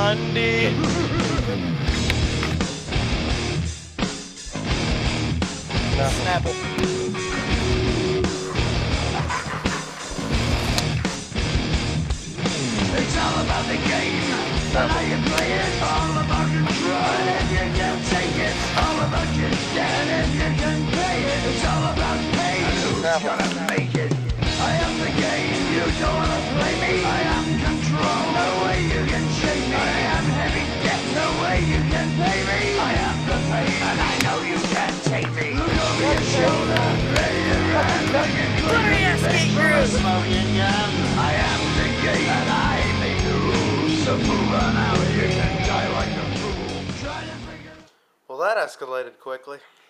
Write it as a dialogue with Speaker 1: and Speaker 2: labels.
Speaker 1: Bundy. Snapple.
Speaker 2: It's all about the game, and how you play it. All about control, and if you can take it. All about your debt, if you can pay it. It's all about pain, and who's gonna make it. I am the game, you don't wanna play me. I am control, no way you can shake me. I am heavy debt, no way you can pay me. I am the pain, and I know you can't take me. Look over your shoulder, ready to run.
Speaker 3: Let me escape, Bruce.
Speaker 2: Smoking gun. I am the game, and I make the rules. So move on out, you can die like a fool. Try to figure.
Speaker 1: Well, that escalated quickly.